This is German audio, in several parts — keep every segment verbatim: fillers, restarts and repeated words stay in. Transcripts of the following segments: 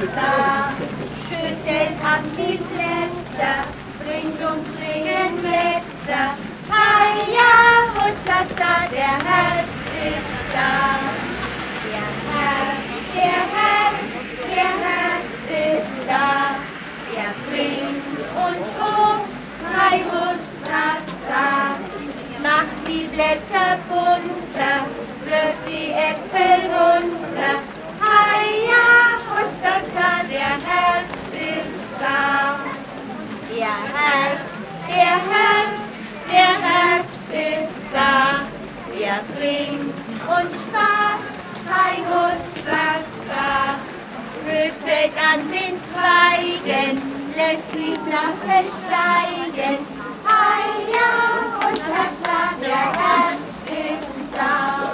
Hussasa, schüttelt ab die Blätter, bringt uns Regenwetter. Heia, Hussasa, der Herbst ist da. Der Herbst, der Herbst, der Herbst ist da. Er bringt uns Obst, bei Hussasa. Macht die Blätter bunter, wirft die Äpfel runter. Heia, Hussasa, der Herbst ist da. Der Herbst, der Herbst, der Herbst ist da. Er bringt uns Spaß, bei Hussasa. Rüttelt an den Zweigen, lässt die Drachen steigen. Heia, Hussasa, der Herbst ist da.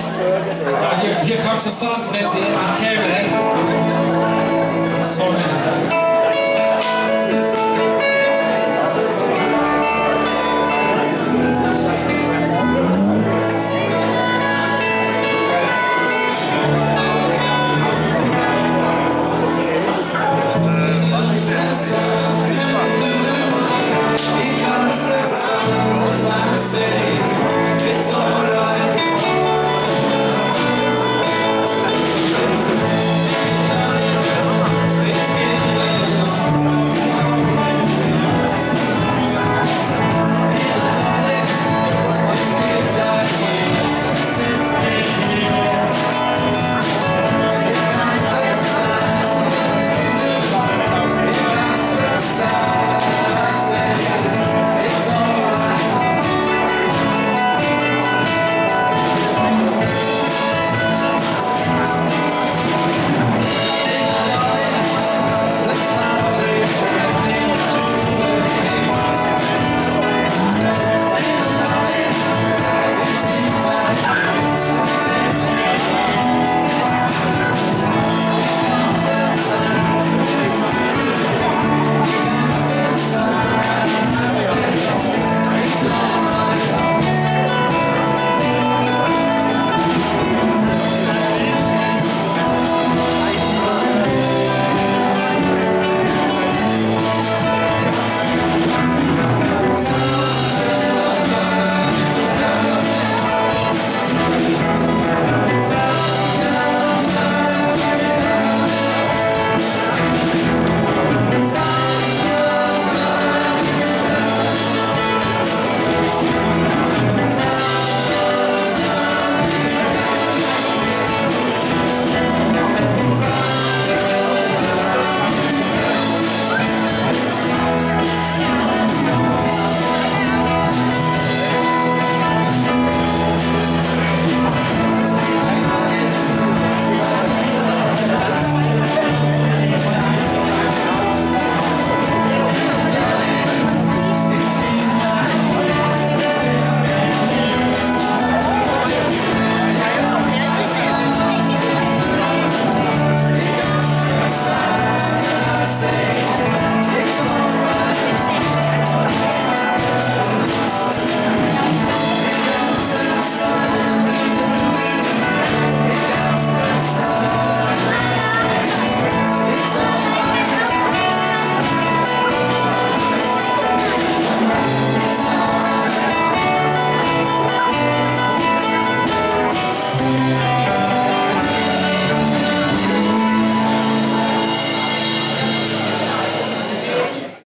Ja, hier, hier kommt der Song, wenn Sie endlich kämen, ey. Sorry.